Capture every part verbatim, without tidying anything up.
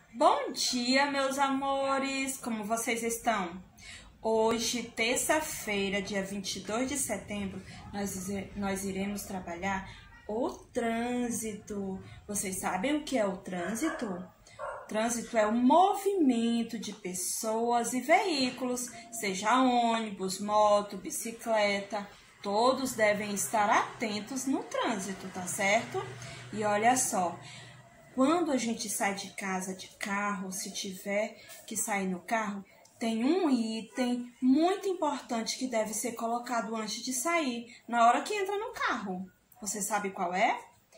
Bom dia, meus amores! Como vocês estão? Hoje, terça-feira, dia vinte e dois de setembro, nós, nós iremos trabalhar o trânsito. Vocês sabem o que é o trânsito? O trânsito é o movimento de pessoas e veículos, seja ônibus, moto, bicicleta. Todos devem estar atentos no trânsito, tá certo? E olha só, quando a gente sai de casa de carro, se tiver que sair no carro, tem um item muito importante que deve ser colocado antes de sair, na hora que entra no carro. Você sabe qual é?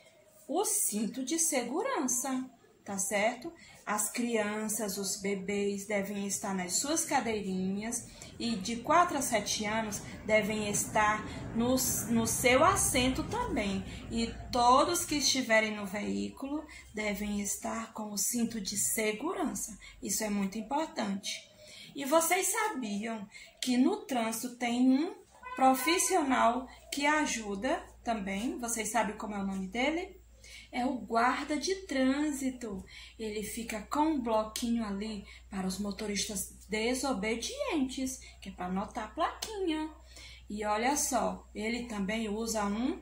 O cinto de segurança, tá certo? As crianças, os bebês devem estar nas suas cadeirinhas e de quatro a sete anos devem estar no, no seu assento também. E todos que estiverem no veículo devem estar com o cinto de segurança. Isso é muito importante. E vocês sabiam que no trânsito tem um profissional que ajuda também? Vocês sabem como é o nome dele? É o guarda de trânsito. Ele fica com um bloquinho ali para os motoristas desobedientes, que é para anotar a plaquinha. E olha só, ele também usa um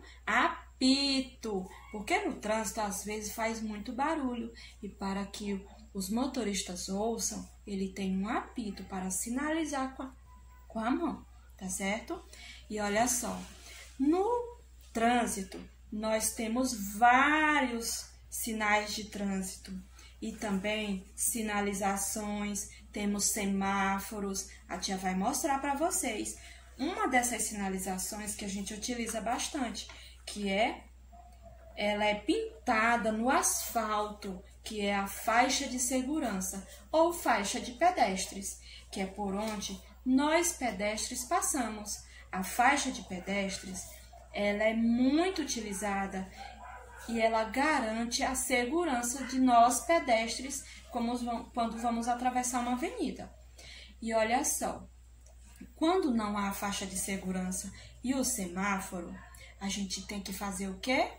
apito, porque no trânsito às vezes faz muito barulho. E para que os motoristas ouçam, ele tem um apito para sinalizar com a, com a mão, tá certo? E olha só, no trânsito, nós temos vários sinais de trânsito e também sinalizações, temos semáforos. A tia vai mostrar para vocês uma dessas sinalizações que a gente utiliza bastante, que é, ela é pintada no asfalto, que é a faixa de segurança ou faixa de pedestres, que é por onde nós pedestres passamos. A faixa de pedestres, ela é muito utilizada e ela garante a segurança de nós pedestres como quando vamos atravessar uma avenida. E olha só, quando não há a faixa de segurança e o semáforo, a gente tem que fazer o quê?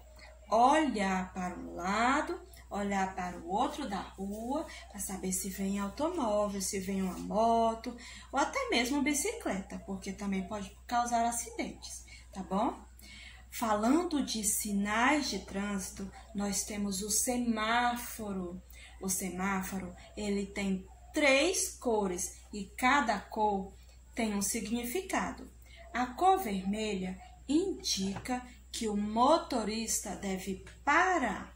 Olhar para um lado, olhar para o outro da rua, para saber se vem automóvel, se vem uma moto ou até mesmo bicicleta, porque também pode causar acidentes, tá bom? Falando de sinais de trânsito, nós temos o semáforo. O semáforo, ele tem três cores e cada cor tem um significado. A cor vermelha indica que o motorista deve parar.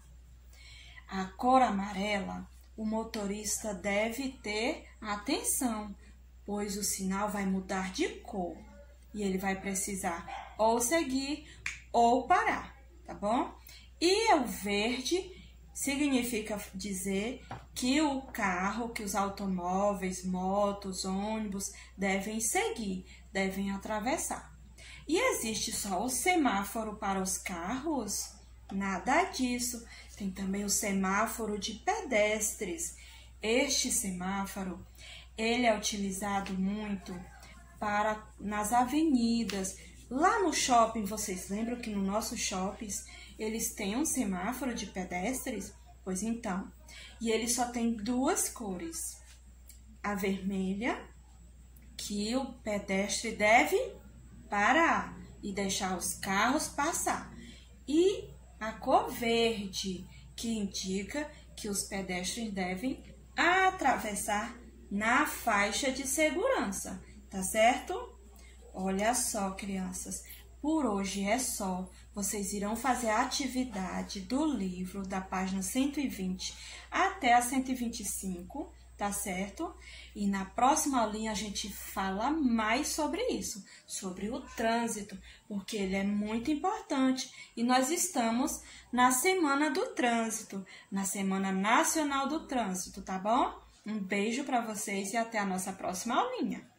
A cor amarela, o motorista deve ter atenção, pois o sinal vai mudar de cor e ele vai precisar ou seguir ou parar, tá bom? E o verde significa dizer que o carro, que os automóveis, motos, ônibus devem seguir, devem atravessar. E existe só o semáforo para os carros? Nada disso. Tem também o semáforo de pedestres. Este semáforo, ele é utilizado muito para nas avenidas. Lá no shopping, vocês lembram que no nosso shoppings eles têm um semáforo de pedestres? Pois então, e ele só tem duas cores. A vermelha, que o pedestre deve parar e deixar os carros passar. E a cor verde, que indica que os pedestres devem atravessar na faixa de segurança, tá certo? Olha só, crianças, por hoje é só. Vocês irão fazer a atividade do livro da página cento e vinte até a cento e vinte e cinco, tá certo? E na próxima aulinha a gente fala mais sobre isso, sobre o trânsito, porque ele é muito importante. E nós estamos na Semana do Trânsito, na Semana Nacional do Trânsito, tá bom? Um beijo para vocês e até a nossa próxima aulinha.